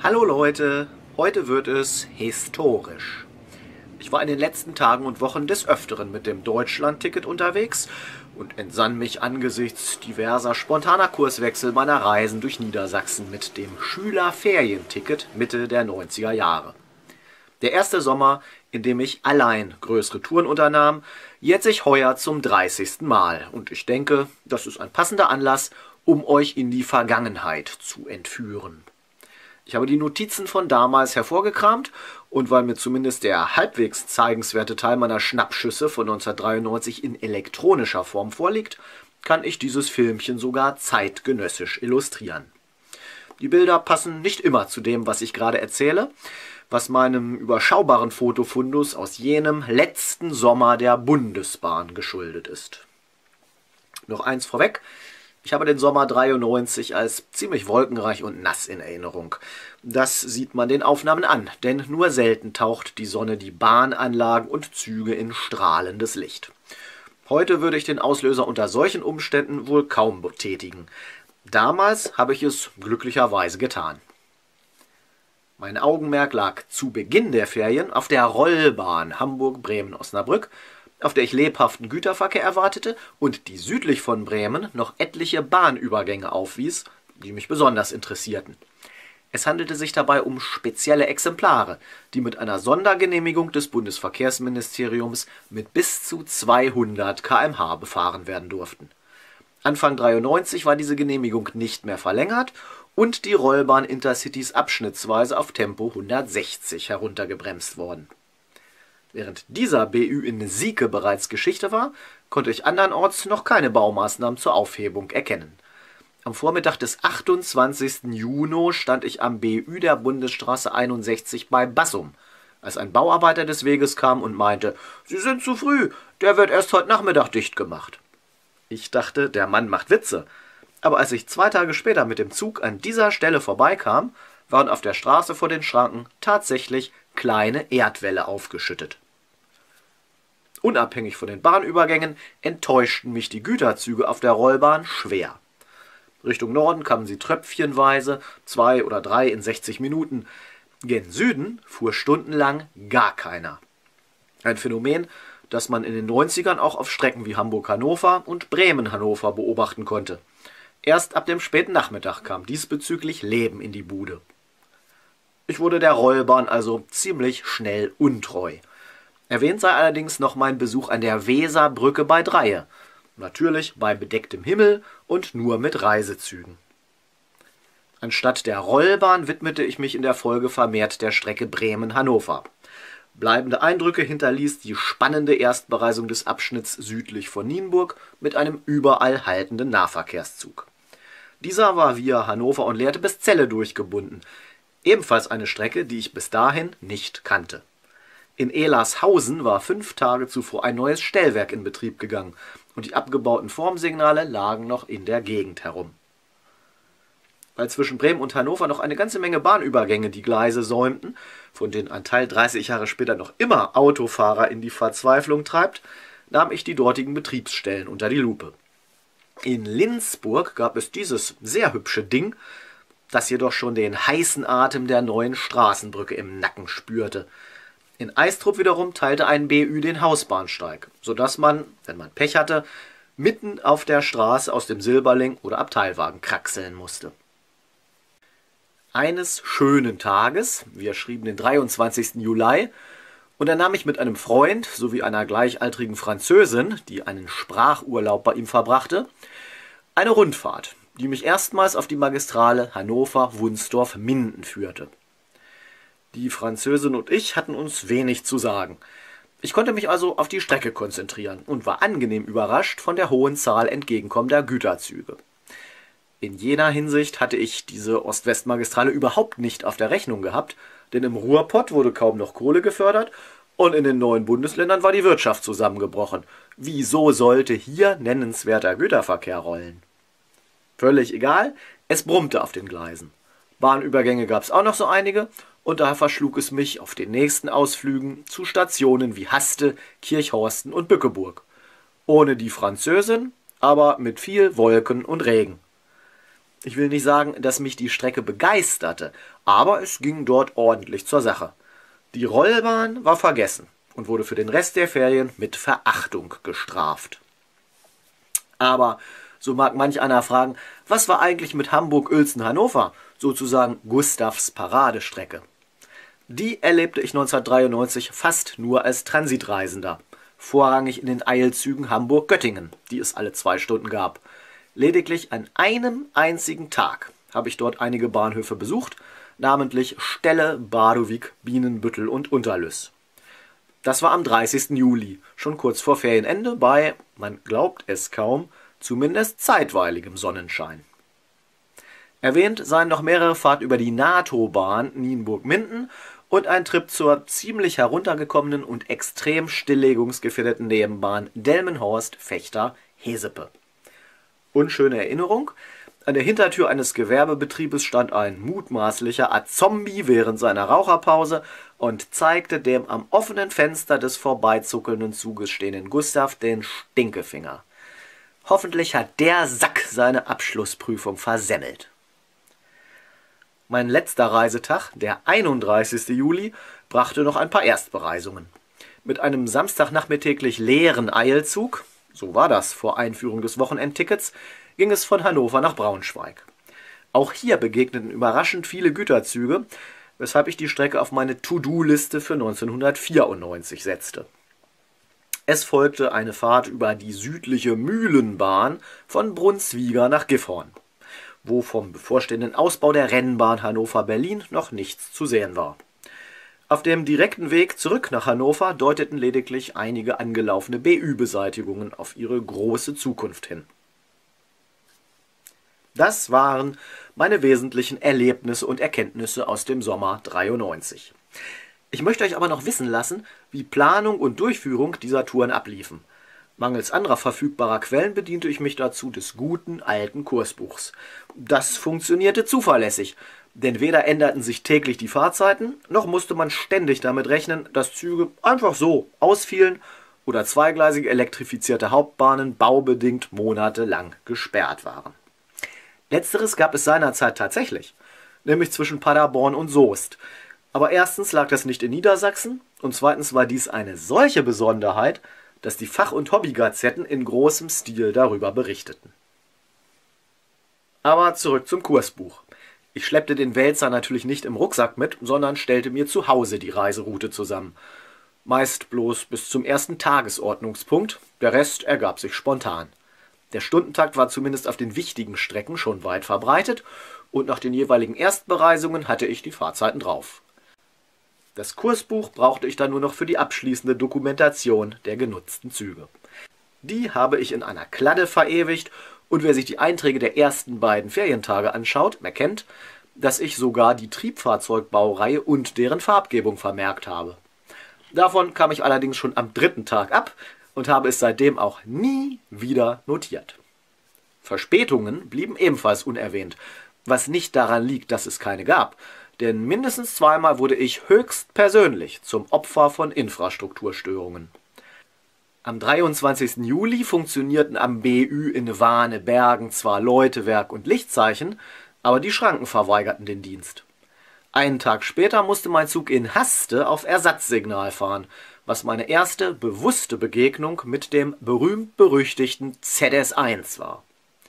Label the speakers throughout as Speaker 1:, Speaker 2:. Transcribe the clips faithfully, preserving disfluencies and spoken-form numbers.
Speaker 1: Hallo Leute, heute wird es historisch. Ich war in den letzten Tagen und Wochen des Öfteren mit dem Deutschland-Ticket unterwegs und entsann mich angesichts diverser spontaner Kurswechsel meiner Reisen durch Niedersachsen mit dem Schülerferienticket Mitte der neunziger Jahre. Der erste Sommer, in dem ich allein größere Touren unternahm, jährt sich heuer zum dreißigsten Mal und ich denke, das ist ein passender Anlass, um euch in die Vergangenheit zu entführen. Ich habe die Notizen von damals hervorgekramt und weil mir zumindest der halbwegs zeigenswerte Teil meiner Schnappschüsse von neunzehnhundertdreiundneunzig in elektronischer Form vorliegt, kann ich dieses Filmchen sogar zeitgenössisch illustrieren. Die Bilder passen nicht immer zu dem, was ich gerade erzähle, was meinem überschaubaren Fotofundus aus jenem letzten Sommer der Bundesbahn geschuldet ist. Noch eins vorweg. Ich habe den Sommer dreiundneunzig als ziemlich wolkenreich und nass in Erinnerung. Das sieht man den Aufnahmen an, denn nur selten taucht die Sonne die Bahnanlagen und Züge in strahlendes Licht. Heute würde ich den Auslöser unter solchen Umständen wohl kaum betätigen. Damals habe ich es glücklicherweise getan. Mein Augenmerk lag zu Beginn der Ferien auf der Rollbahn Hamburg-Bremen-Osnabrück, auf der ich lebhaften Güterverkehr erwartete und die südlich von Bremen noch etliche Bahnübergänge aufwies, die mich besonders interessierten. Es handelte sich dabei um spezielle Exemplare, die mit einer Sondergenehmigung des Bundesverkehrsministeriums mit bis zu zweihundert Kilometer pro Stunde befahren werden durften. Anfang dreiundneunzig war diese Genehmigung nicht mehr verlängert und die Rollbahn Intercities abschnittsweise auf Tempo hundertsechzig heruntergebremst worden. Während dieser B Ü in Sieke bereits Geschichte war, konnte ich andernorts noch keine Baumaßnahmen zur Aufhebung erkennen. Am Vormittag des achtundzwanzigsten Juni stand ich am B Ü der Bundesstraße einundsechzig bei Bassum, als ein Bauarbeiter des Weges kam und meinte, »Sie sind zu früh, der wird erst heute Nachmittag dicht gemacht.« Ich dachte, der Mann macht Witze, aber als ich zwei Tage später mit dem Zug an dieser Stelle vorbeikam, waren auf der Straße vor den Schranken tatsächlich kleine Erdwälle aufgeschüttet. Unabhängig von den Bahnübergängen enttäuschten mich die Güterzüge auf der Rollbahn schwer. Richtung Norden kamen sie tröpfchenweise, zwei oder drei in sechzig Minuten. Gen Süden fuhr stundenlang gar keiner. Ein Phänomen, das man in den neunzigern auch auf Strecken wie Hamburg-Hannover und Bremen-Hannover beobachten konnte. Erst ab dem späten Nachmittag kam diesbezüglich Leben in die Bude. Ich wurde der Rollbahn also ziemlich schnell untreu. Erwähnt sei allerdings noch mein Besuch an der Weserbrücke bei Dreie. Natürlich bei bedecktem Himmel und nur mit Reisezügen. Anstatt der Rollbahn widmete ich mich in der Folge vermehrt der Strecke Bremen-Hannover. Bleibende Eindrücke hinterließ die spannende Erstbereisung des Abschnitts südlich von Nienburg mit einem überall haltenden Nahverkehrszug. Dieser war via Hannover und Lehrte bis Celle durchgebunden. Ebenfalls eine Strecke, die ich bis dahin nicht kannte. In Ehlershausen war fünf Tage zuvor ein neues Stellwerk in Betrieb gegangen und die abgebauten Formsignale lagen noch in der Gegend herum. Weil zwischen Bremen und Hannover noch eine ganze Menge Bahnübergänge die Gleise säumten, von denen ein Teil dreißig Jahre später noch immer Autofahrer in die Verzweiflung treibt, nahm ich die dortigen Betriebsstellen unter die Lupe. In Linzburg gab es dieses sehr hübsche Ding, das jedoch schon den heißen Atem der neuen Straßenbrücke im Nacken spürte. In Eistrup wiederum teilte ein B Ü den Hausbahnsteig, sodass man, wenn man Pech hatte, mitten auf der Straße aus dem Silberling oder Abteilwagen kraxeln musste. Eines schönen Tages, wir schrieben den dreiundzwanzigsten Juli, unternahm ich mit einem Freund sowie einer gleichaltrigen Französin, die einen Sprachurlaub bei ihm verbrachte, eine Rundfahrt, die mich erstmals auf die Magistrale Hannover-Wunsdorf-Minden führte. Die Französin und ich hatten uns wenig zu sagen. Ich konnte mich also auf die Strecke konzentrieren und war angenehm überrascht von der hohen Zahl entgegenkommender Güterzüge. In jener Hinsicht hatte ich diese Ost-West-Magistrale überhaupt nicht auf der Rechnung gehabt, denn im Ruhrpott wurde kaum noch Kohle gefördert und in den neuen Bundesländern war die Wirtschaft zusammengebrochen. Wieso sollte hier nennenswerter Güterverkehr rollen? Völlig egal, es brummte auf den Gleisen. Bahnübergänge gab es auch noch so einige und daher verschlug es mich auf den nächsten Ausflügen zu Stationen wie Haste, Kirchhorsten und Bückeburg. Ohne die Französin, aber mit viel Wolken und Regen. Ich will nicht sagen, dass mich die Strecke begeisterte, aber es ging dort ordentlich zur Sache. Die Rollbahn war vergessen und wurde für den Rest der Ferien mit Verachtung gestraft. Aber so mag manch einer fragen, was war eigentlich mit Hamburg-Uelzen-Hannover, sozusagen Gustavs Paradestrecke? Die erlebte ich neunzehnhundertdreiundneunzig fast nur als Transitreisender, vorrangig in den Eilzügen Hamburg-Göttingen, die es alle zwei Stunden gab. Lediglich an einem einzigen Tag habe ich dort einige Bahnhöfe besucht, namentlich Stelle, Badowik, Bienenbüttel und Unterlüss. Das war am dreißigsten Juli, schon kurz vor Ferienende bei, man glaubt es kaum, zumindest zeitweiligem Sonnenschein. Erwähnt seien noch mehrere Fahrten über die NATO-Bahn Nienburg-Minden und ein Trip zur ziemlich heruntergekommenen und extrem stilllegungsgefährdeten Nebenbahn Delmenhorst-Fechter-Hesepe. Unschöne Erinnerung: An der Hintertür eines Gewerbebetriebes stand ein mutmaßlicher Azombie während seiner Raucherpause und zeigte dem am offenen Fenster des vorbeizuckelnden Zuges stehenden Gustav den Stinkefinger. Hoffentlich hat der Sack seine Abschlussprüfung versemmelt. Mein letzter Reisetag, der einunddreißigste Juli, brachte noch ein paar Erstbereisungen. Mit einem samstagnachmittäglich leeren Eilzug, so war das vor Einführung des Wochenendtickets, ging es von Hannover nach Braunschweig. Auch hier begegneten überraschend viele Güterzüge, weshalb ich die Strecke auf meine To-Do-Liste für neunzehnhundertvierundneunzig setzte. Es folgte eine Fahrt über die südliche Mühlenbahn von Brunswiga nach Gifhorn, wo vom bevorstehenden Ausbau der Rennbahn Hannover-Berlin noch nichts zu sehen war. Auf dem direkten Weg zurück nach Hannover deuteten lediglich einige angelaufene B Ü-Beseitigungen auf ihre große Zukunft hin. Das waren meine wesentlichen Erlebnisse und Erkenntnisse aus dem Sommer dreiundneunzig. Ich möchte euch aber noch wissen lassen, wie Planung und Durchführung dieser Touren abliefen. Mangels anderer verfügbarer Quellen bediente ich mich dazu des guten alten Kursbuchs. Das funktionierte zuverlässig, denn weder änderten sich täglich die Fahrzeiten, noch musste man ständig damit rechnen, dass Züge einfach so ausfielen oder zweigleisige elektrifizierte Hauptbahnen baubedingt monatelang gesperrt waren. Letzteres gab es seinerzeit tatsächlich, nämlich zwischen Paderborn und Soest. Aber erstens lag das nicht in Niedersachsen und zweitens war dies eine solche Besonderheit, dass die Fach- und Hobbygazetten in großem Stil darüber berichteten. Aber zurück zum Kursbuch. Ich schleppte den Wälzer natürlich nicht im Rucksack mit, sondern stellte mir zu Hause die Reiseroute zusammen. Meist bloß bis zum ersten Tagesordnungspunkt, der Rest ergab sich spontan. Der Stundentakt war zumindest auf den wichtigen Strecken schon weit verbreitet und nach den jeweiligen Erstbereisungen hatte ich die Fahrzeiten drauf. Das Kursbuch brauchte ich dann nur noch für die abschließende Dokumentation der genutzten Züge. Die habe ich in einer Kladde verewigt und wer sich die Einträge der ersten beiden Ferientage anschaut, erkennt, dass ich sogar die Triebfahrzeugbaureihe und deren Farbgebung vermerkt habe. Davon kam ich allerdings schon am dritten Tag ab und habe es seitdem auch nie wieder notiert. Verspätungen blieben ebenfalls unerwähnt, was nicht daran liegt, dass es keine gab, denn mindestens zweimal wurde ich höchstpersönlich zum Opfer von Infrastrukturstörungen. Am dreiundzwanzigsten Juli funktionierten am B Ü in Warnebergen zwar Läutewerk und Lichtzeichen, aber die Schranken verweigerten den Dienst. Einen Tag später musste mein Zug in Haste auf Ersatzsignal fahren, was meine erste bewusste Begegnung mit dem berühmt-berüchtigten Z S eins war.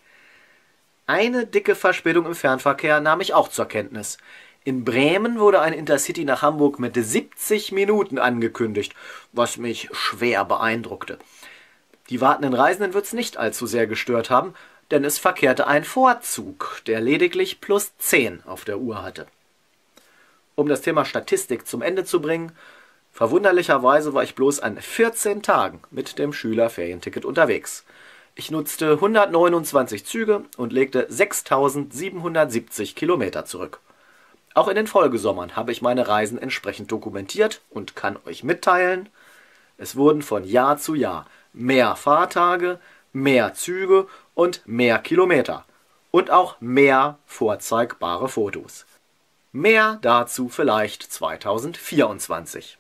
Speaker 1: Eine dicke Verspätung im Fernverkehr nahm ich auch zur Kenntnis. In Bremen wurde ein Intercity nach Hamburg mit siebzig Minuten angekündigt, was mich schwer beeindruckte. Die wartenden Reisenden wird es nicht allzu sehr gestört haben, denn es verkehrte ein Vorzug, der lediglich plus zehn auf der Uhr hatte. Um das Thema Statistik zum Ende zu bringen, verwunderlicherweise war ich bloß an vierzehn Tagen mit dem Schülerferienticket unterwegs. Ich nutzte hundertneunundzwanzig Züge und legte sechstausendsiebenhundertsiebzig Kilometer zurück. Auch in den Folgesommern habe ich meine Reisen entsprechend dokumentiert und kann euch mitteilen, es wurden von Jahr zu Jahr mehr Fahrtage, mehr Züge und mehr Kilometer und auch mehr vorzeigbare Fotos. Mehr dazu vielleicht zweitausendvierundzwanzig.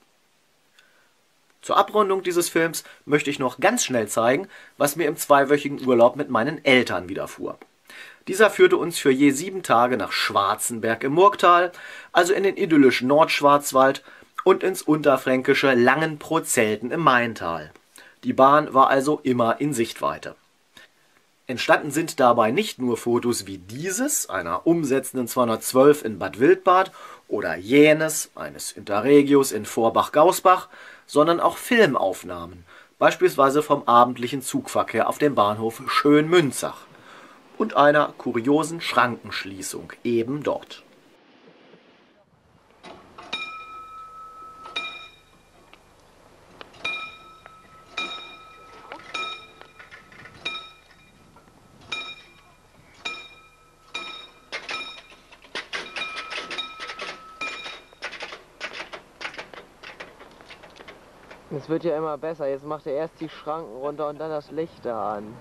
Speaker 1: Zur Abrundung dieses Films möchte ich noch ganz schnell zeigen, was mir im zweiwöchigen Urlaub mit meinen Eltern widerfuhr. Dieser führte uns für je sieben Tage nach Schwarzenberg im Murgtal, also in den idyllischen Nordschwarzwald, und ins unterfränkische Langenprozelten im Maintal. Die Bahn war also immer in Sichtweite. Entstanden sind dabei nicht nur Fotos wie dieses, einer umsetzenden zweihundertzwölf in Bad Wildbad, oder jenes, eines Interregios in Vorbach-Gausbach, sondern auch Filmaufnahmen, beispielsweise vom abendlichen Zugverkehr auf dem Bahnhof Schönmünzach und einer kuriosen Schrankenschließung eben dort.
Speaker 2: Es wird ja immer besser. Jetzt macht er erst die Schranken runter und dann das Licht da an.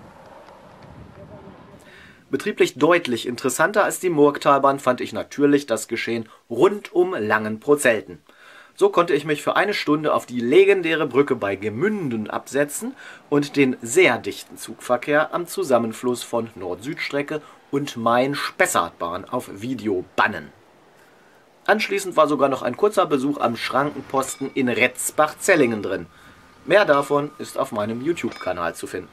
Speaker 1: Betrieblich deutlich interessanter als die Murgtalbahn fand ich natürlich das Geschehen rund um Langenprozelten. So konnte ich mich für eine Stunde auf die legendäre Brücke bei Gemünden absetzen und den sehr dichten Zugverkehr am Zusammenfluss von Nord-Süd-Strecke und Main-Spessartbahn auf Video bannen. Anschließend war sogar noch ein kurzer Besuch am Schrankenposten in Retzbach-Zellingen drin. Mehr davon ist auf meinem YouTube-Kanal zu finden.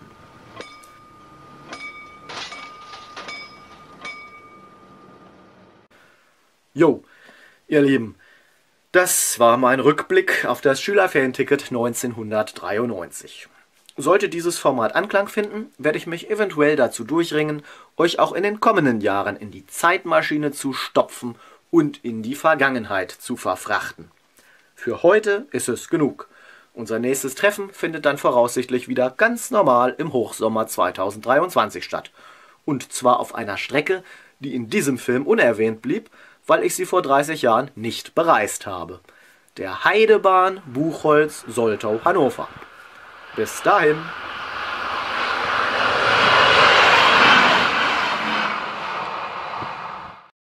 Speaker 1: Jo, ihr Lieben, das war mein Rückblick auf das Schülerferienticket neunzehnhundertdreiundneunzig. Sollte dieses Format Anklang finden, werde ich mich eventuell dazu durchringen, euch auch in den kommenden Jahren in die Zeitmaschine zu stopfen und in die Vergangenheit zu verfrachten. Für heute ist es genug. Unser nächstes Treffen findet dann voraussichtlich wieder ganz normal im Hochsommer zweitausenddreiundzwanzig statt. Und zwar auf einer Strecke, die in diesem Film unerwähnt blieb, weil ich sie vor dreißig Jahren nicht bereist habe. Der Heidebahn Buchholz-Soltau-Hannover. Bis dahin.